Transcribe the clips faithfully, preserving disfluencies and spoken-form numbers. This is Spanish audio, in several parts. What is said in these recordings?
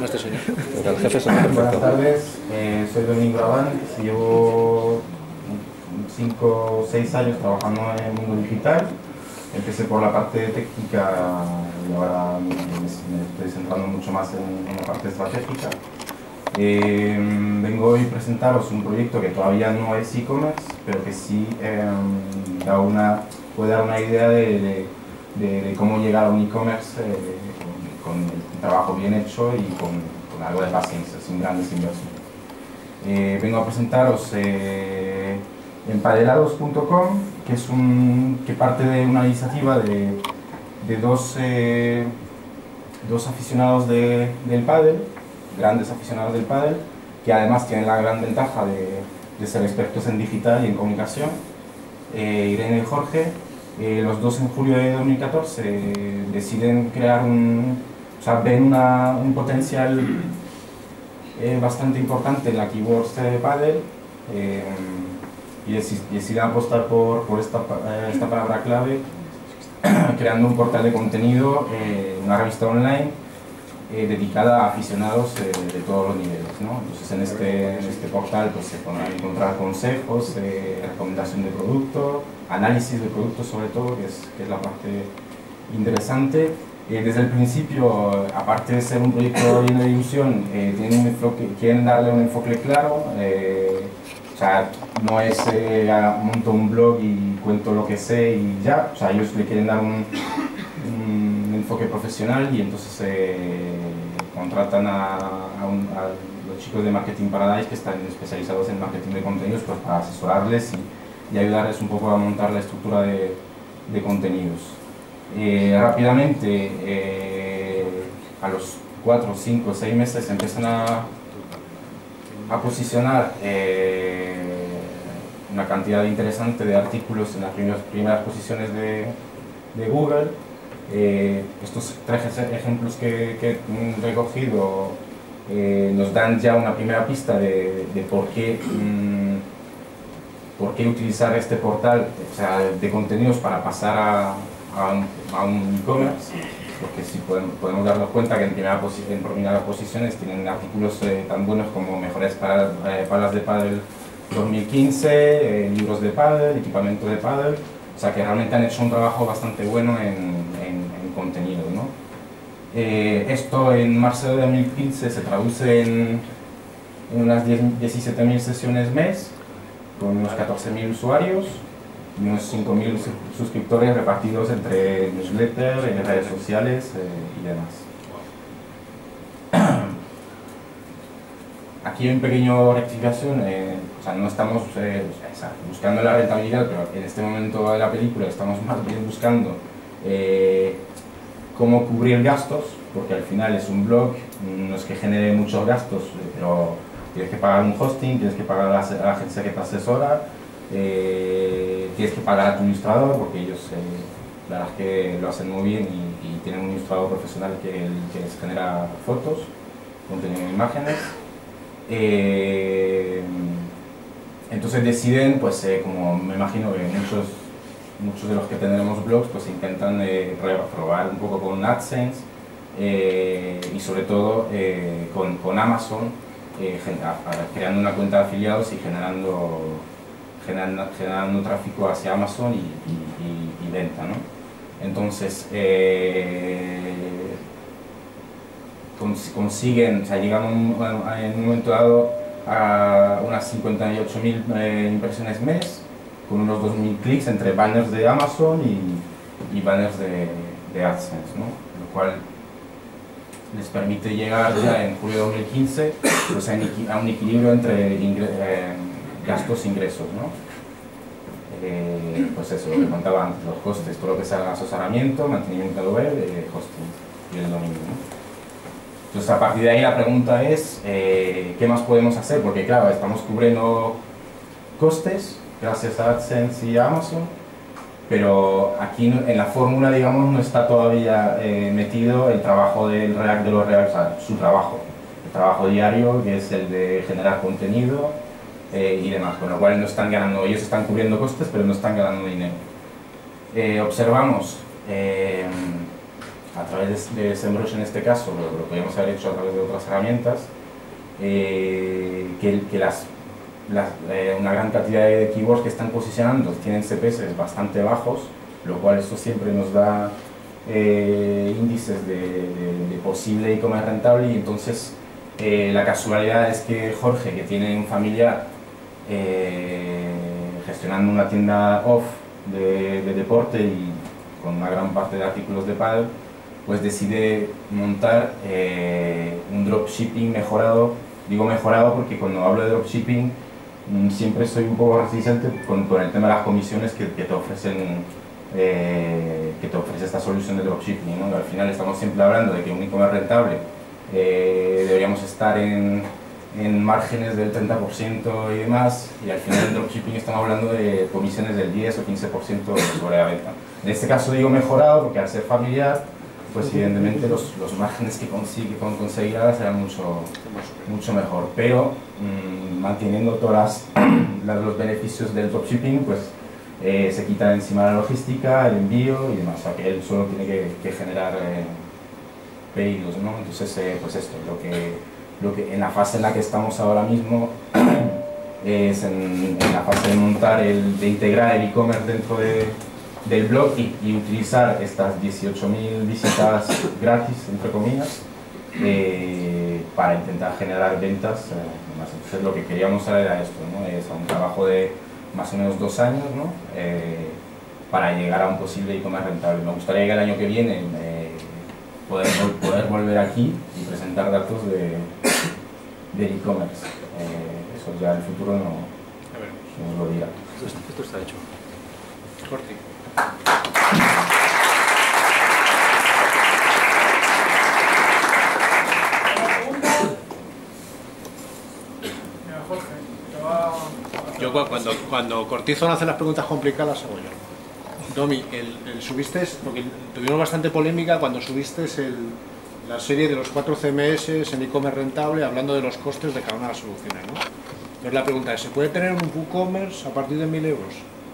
este señor. Porque el jefe son perfecto. Buenas tardes, eh, soy Domingo Abán, llevo cinco o seis años trabajando en el mundo digital. Empecé por la parte técnica y ahora me, me estoy centrando mucho más en, en la parte estratégica. Eh, vengo hoy a presentaros un proyecto que todavía no es e-commerce, pero que sí eh, da una, puede dar una idea de, de, de, de cómo llegar a un e-commerce eh, con, con el trabajo bien hecho y con, con algo de paciencia, sin grandes inversiones. Eh, vengo a presentaros eh, empadelados punto com, que, es un, que parte de una iniciativa de, de dos, eh, dos aficionados de, del pádel, grandes aficionados del pádel, que además tienen la gran ventaja de, de ser expertos en digital y en comunicación. Eh, Irene y Jorge, eh, los dos en julio de dos mil catorce eh, deciden crear un, o sea, ven una, un potencial eh, bastante importante en la keywords de pádel eh, y deciden apostar por, por esta, eh, esta palabra clave, creando un portal de contenido, eh, una revista online Eh, dedicada a aficionados eh, de todos los niveles, ¿no? Entonces en este, en este portal pues, se podrán encontrar consejos, eh, recomendación de producto, análisis de productos sobre todo, que es, que es la parte interesante. Eh, desde el principio, aparte de ser un proyecto de difusión, eh, tienen un enfoque, quieren darle un enfoque claro, eh, o sea, no es eh, monto un blog y cuento lo que sé y ya, o sea, ellos le quieren dar un, un enfoque profesional y entonces eh, contratan a, a, un, a los chicos de Marketing Paradise que están especializados en marketing de contenidos pues, para asesorarles y, y ayudarles un poco a montar la estructura de, de contenidos. Eh, rápidamente, eh, a los cuatro, cinco, seis meses empiezan a, a posicionar eh, una cantidad interesante de artículos en las primeras, primeras posiciones de, de Google. Eh, estos tres ejemplos que, que he recogido eh, nos dan ya una primera pista de, de por, qué, mmm, por qué utilizar este portal, o sea, de contenidos para pasar a, a un, a un e-commerce, porque si podemos, podemos darnos cuenta que en primera, posi en primeras posiciones tienen artículos eh, tan buenos como mejores para, eh, palas de pádel dos mil quince, eh, libros de pádel, equipamiento de pádel, o sea que realmente han hecho un trabajo bastante bueno en, en, en contenido, ¿no? Eh, esto en marzo de dos mil quince se traduce en, en unas diecisiete mil sesiones mes, con unos catorce mil usuarios y unos cinco mil suscriptores repartidos entre newsletter, en redes sociales eh, y demás. Aquí hay un pequeño rectificación, eh, o sea, no estamos eh, buscando la rentabilidad, pero en este momento de la película estamos más bien buscando eh, cómo cubrir gastos, porque al final es un blog, no es que genere muchos gastos, pero tienes que pagar un hosting, tienes que pagar a la, a la agencia que te asesora, eh, tienes que pagar a tu ilustrador, porque ellos eh, la verdad es que lo hacen muy bien y, y tienen un ilustrador profesional que, que les genera fotos, contenido de imágenes. Eh, entonces deciden, pues eh, como me imagino que muchos, muchos de los que tenemos blogs, pues intentan eh, probar un poco con AdSense eh, y sobre todo eh, con, con Amazon, eh, creando una cuenta de afiliados y generando, generando, generando tráfico hacia Amazon y, y, y, y venta, ¿no? Entonces, eh, consiguen, o sea, llegan un, en un momento dado a unas cincuenta y ocho mil eh, impresiones mes, con unos dos mil clics entre banners de Amazon y, y banners de, de AdSense, ¿no? Lo cual les permite llegar ya en julio de dos mil quince pues, a un equilibrio entre ingre, eh, gastos e ingresos, ¿no? Eh, pues eso, lo que contaba antes, los costes, todo lo que sea asesoramiento, mantenimiento de web, eh, hosting y el dominio, ¿no? Entonces a partir de ahí la pregunta es, eh, ¿qué más podemos hacer? Porque claro, estamos cubriendo costes gracias a AdSense y a Amazon, pero aquí en la fórmula, digamos, no está todavía eh, metido el trabajo del React de los React, o sea, su trabajo, el trabajo diario, que es el de generar contenido eh, y demás, con lo cual no están ganando, ellos están cubriendo costes, pero no están ganando dinero. Eh, observamos, eh, a través de, de SEMrush en este caso, lo, lo podríamos haber hecho a través de otras herramientas, eh, que, que las, las, eh, una gran cantidad de keywords que están posicionando tienen C P S bastante bajos, lo cual eso siempre nos da eh, índices de, de, de posible e-commerce rentable, y entonces eh, la casualidad es que Jorge, que tiene un familiar eh, gestionando una tienda off de, de deporte y con una gran parte de artículos de pádel, pues decide montar eh, un dropshipping mejorado. Digo mejorado porque cuando hablo de dropshipping mmm, siempre soy un poco resistente con, con el tema de las comisiones que, que te ofrecen eh, que te ofrece esta solución de dropshipping, ¿no? Al final estamos siempre hablando de que un e-commerce rentable eh, deberíamos estar en, en márgenes del treinta por ciento y demás, y al final en dropshipping estamos hablando de comisiones del diez o quince por ciento sobre la venta. En este caso digo mejorado porque al ser familiar, pues evidentemente los, los márgenes que consigue con conseguirá serán mucho, mucho mejor, pero mmm, manteniendo todos los beneficios del dropshipping, pues eh, se quita encima la logística, el envío y demás, o sea que él solo tiene que, que generar eh, pedidos, ¿no? Entonces, eh, pues esto, lo que, lo que en la fase en la que estamos ahora mismo es en, en la fase de montar, el, de integrar el e-commerce dentro de del blog y, y utilizar estas dieciocho mil visitas gratis, entre comillas, eh, para intentar generar ventas. Eh, más. Entonces lo que queríamos era esto, ¿no? Es un trabajo de más o menos dos años, ¿no? eh, para llegar a un posible e-commerce rentable. Me gustaría que el año que viene eh, poder, poder volver aquí y presentar datos de, de e-commerce. Eh, eso ya el futuro no, nos lo dirá. Esto, esto está hecho. Corti. Yo cuando, cuando Cortizón hace las preguntas complicadas hago yo. Domi, el, el subiste, porque tuvimos bastante polémica cuando subiste el, la serie de los cuatro C M S en e-commerce rentable, hablando de los costes de cada una de las soluciones, ¿no? Entonces la pregunta es, ¿se puede tener un WooCommerce a partir de mil euros?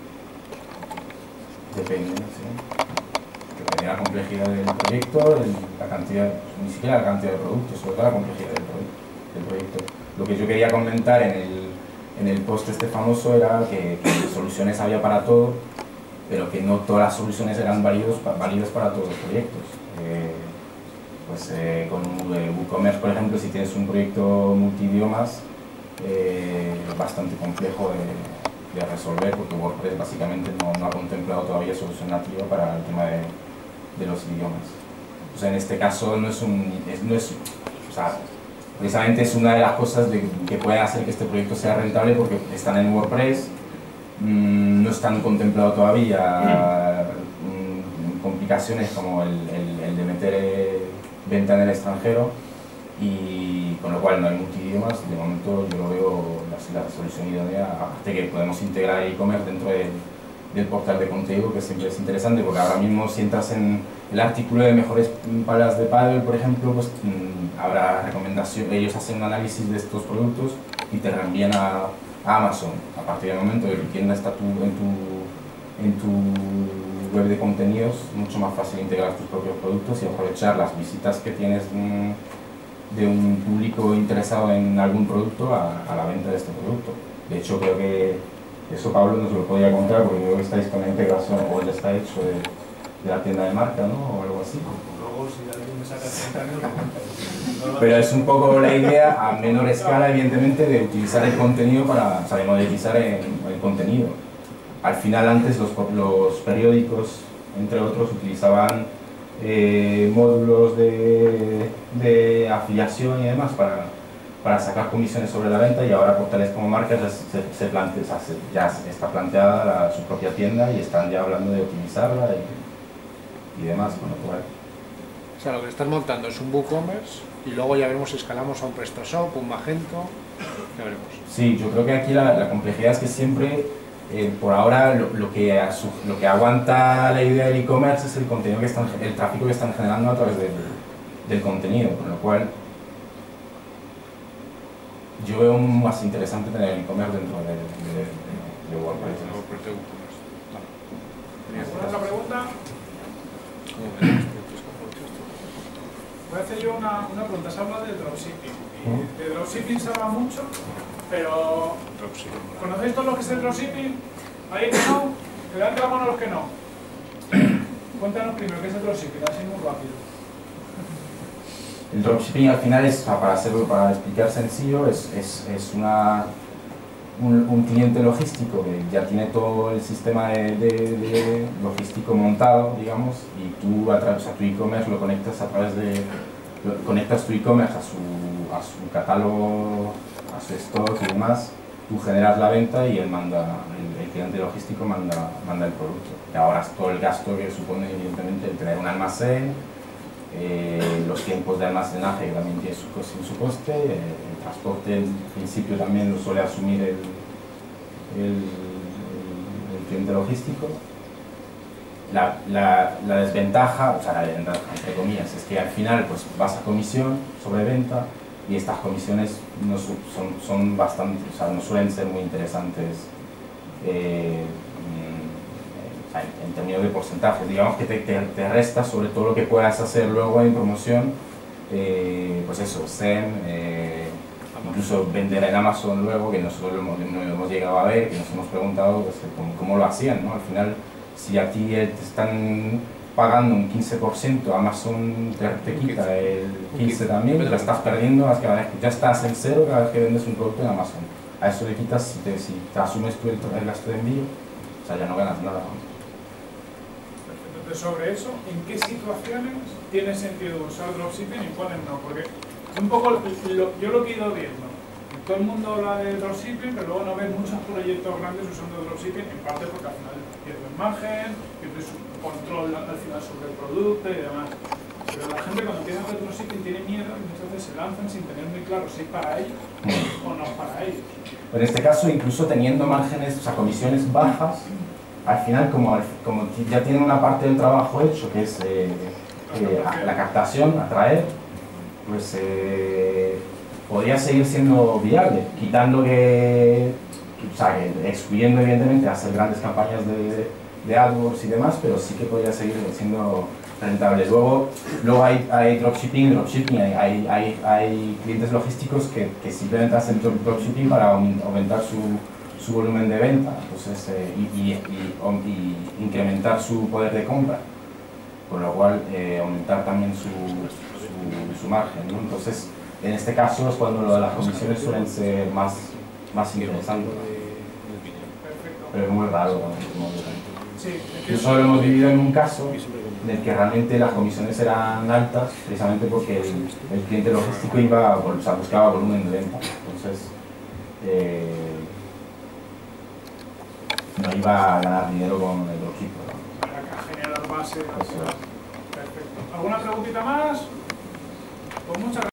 Depende, sí. Depende de la complejidad del proyecto, el, la cantidad, ni siquiera la cantidad de productos, sobre todo la complejidad del, proyecto, del proyecto. Lo que yo quería comentar en el, en el post este famoso era que, que soluciones había para todo, pero que no todas las soluciones eran válidos, válidas para todos los proyectos. Eh, pues eh, con WooCommerce, por ejemplo, si tienes un proyecto multidiomas, eh, bastante complejo de, de resolver, porque WordPress básicamente no, no ha contemplado todavía solución nativa para el tema de, de los idiomas. O sea, en este caso no es un... Es, no es, o sea, precisamente es una de las cosas de, que puede hacer que este proyecto sea rentable, porque están en WordPress, mmm, no están contemplados todavía mmm, complicaciones como el, el, el de meter eh, venta en el extranjero, y con lo cual no hay multidiomas. De momento yo lo veo la, la solución idónea, aparte que podemos integrar e-commerce dentro de, del portal de contenido, que siempre es interesante, porque ahora mismo si entras en el artículo de mejores palas de pádel, por ejemplo, pues mmm, habrá recomendación, ellos hacen un análisis de estos productos y te reenvían a, a Amazon. A partir del momento de que tu tienda está tu, en, tu, en tu web de contenidos, mucho más fácil integrar tus propios productos y aprovechar las visitas que tienes mmm, de un público interesado en algún producto a, a la venta de este producto. De hecho, creo que eso Pablo nos lo podría contar, porque creo que estáis con la integración, o ya está hecho, de, de la tienda de marca, ¿no? O algo así. Luego, si alguien me saca treinta años, lo cuento. Pero es un poco la idea, a menor escala, evidentemente, de utilizar el contenido para, o sea, de monetizar el, el contenido. Al final, antes los, los periódicos, entre otros, utilizaban Eh, módulos de, de afiliación y demás para, para sacar comisiones sobre la venta, y ahora portales como marcas ya, se, se plantea, o sea, se, ya está planteada la, su propia tienda y están ya hablando de optimizarla y, y demás, con lo cual. O sea, lo que estás montando es un WooCommerce y luego ya veremos si escalamos a un PrestaShop, un Magento, ya veremos. Sí, yo creo que aquí la, la complejidad es que siempre Eh, por ahora lo, lo, que, lo que aguanta la idea del e-commerce es el contenido que están, el tráfico que están generando a través del, del contenido, con lo cual yo veo más interesante tener el e-commerce dentro de, de, de, de WordPress. ¿Alguna otra pregunta? una, una pregunta. Se habla de dropshipping. Y de dropshipping se habla mucho, pero ¿conocéis todo lo que es el dropshipping? ¿Hay que no? Levante la mano a los que no. Cuéntanos primero, ¿qué es el dropshipping? Así muy rápido. El dropshipping al final es, para, hacerlo, para explicar sencillo, es, es, es una, un, un cliente logístico que ya tiene todo el sistema de, de, de logístico montado, digamos, y tú a través de tu e-commerce lo conectas a través de, lo, conectas tu e-commerce a su, a su catálogo, a su stock y demás, tú generas la venta y él manda, el, el cliente logístico manda, manda el producto. Te ahorras todo el gasto que supone evidentemente el tener un almacén, Eh, los tiempos de almacenaje que también tiene su, su coste, eh, el transporte en principio también lo suele asumir el, el, el, el cliente logístico. La, la, la desventaja, o sea la desventaja entre comillas, es que al final pues vas a comisión sobre venta y estas comisiones no son, son bastante, o sea, no suelen ser muy interesantes. Eh, en términos de porcentajes, digamos que te, te, te resta sobre todo lo que puedas hacer luego en promoción, eh, pues eso, S E M, eh, incluso vender en Amazon luego, que nosotros lo hemos, lo hemos llegado a ver, que nos hemos preguntado pues, cómo, cómo lo hacían, ¿no? Al final, si a ti te están pagando un quince por ciento, Amazon te, te quita el quince por ciento también, te lo estás perdiendo, es que ya estás en cero cada vez que vendes un producto en Amazon. A eso le quitas, si te, si te asumes tú el, el gasto de envío, o sea, ya no ganas nada, ¿no? Sobre eso, ¿en qué situaciones tiene sentido usar dropshipping y cuáles no? Porque un poco lo, yo lo que he ido viendo, todo el mundo habla de dropshipping, pero luego no ves muchos proyectos grandes usando dropshipping, en parte porque al final pierdes margen, pierdes control al final sobre el producto y demás. Pero la gente cuando empieza a hacer dropshipping tiene miedo y muchas veces se lanzan sin tener muy claro si es para ellos o no es para ellos. En este caso, incluso teniendo márgenes, o sea, comisiones bajas, al final, como, como ya tienen una parte del trabajo hecho, que es eh, eh, la captación, atraer, pues eh, podría seguir siendo viable, quitando que, o sea, que excluyendo evidentemente hacer grandes campañas de, de AdWords y demás, pero sí que podría seguir siendo rentable. Luego, luego hay, hay dropshipping, dropshipping hay, hay, hay, hay clientes logísticos que, que simplemente hacen dropshipping para aumentar su su volumen de venta, entonces, eh, y, y, y, y incrementar su poder de compra, con lo cual eh, aumentar también su, su, su margen, ¿no? Entonces, en este caso es cuando lo de las comisiones suelen ser más, más interesantes, pero es muy raro. Nosotros lo hemos vivido en un caso en el que realmente las comisiones eran altas, precisamente porque el, el cliente logístico iba, o sea, buscaba volumen de venta, entonces eh, no iba a ganar dinero con el dropshipping. Para generar base. Perfecto. ¿Alguna preguntita más? Pues muchas gracias.